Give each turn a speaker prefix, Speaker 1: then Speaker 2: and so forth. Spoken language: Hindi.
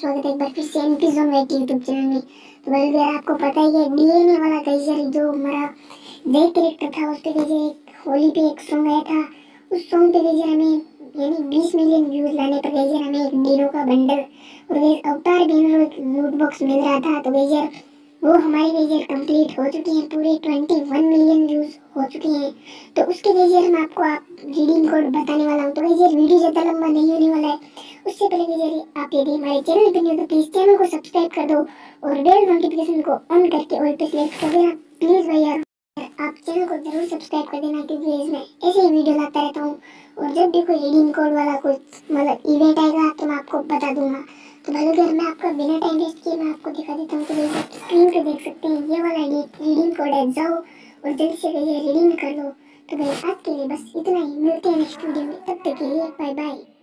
Speaker 1: स्वागत है एक बार फिर से एमपी जोन वेट यूट्यूब चैनल में। तो भाई यार आपको पता ही है डीएनए वाला गैजर जो हमारा जय कैरेक्टर था उस पे गैजर एक होली पे एक सॉन्ग आया था। उस सॉन्ग पे गैजर हमें यानी 20 मिलियन व्यूज लाने पर गैजर हमें एक डीनो का बंडल और अवतार भी एक लूट बॉक्स मिल रहा था। तो गैजर वो हमारी गैजर कंप्लीट हो चुकी है, पूरे 21 मिलियन व्यूज हो चुकी हैं। तो उसके गैजर मैं आपको रिडीम कोड बताने वाला हूँ। तो गैजर वीडियो ज़्यादा लंबा नहीं होने वाला है, उससे पहले गैजर आप यदि हमारे चैनल पर न्यू तो प्लीज़ चैनल को सब्सक्राइब कर दो और बेल नोटिफिकेशन को ऑन करके ऑल पे सिलेक्ट कर देना प्लीज़ भाई यार। आप चैनल को जरूर सब्सक्राइब कर देना क्योंकि इसमें ऐसे ही वीडियो लाता रहता हूँ और जब भी कोई रिडीम कोड वाला कोई मतलब इवेंट आएगा तो मैं आपको बता दूंगा। तो भाई अगर मैं आपका बिना टाइम वेस्ट किए मैं आपको दिखा देता हूँ। तो भाई आप स्क्रीन पे देख सकते हैं ये वाला रिडीम कोड है, जाओ और जल्दी से ये रिडीम कर लो। तो भाई आज के लिए बस इतना ही, मिलते हैं नेक्स्ट वीडियो में, तब तक के लिए बाय बाय।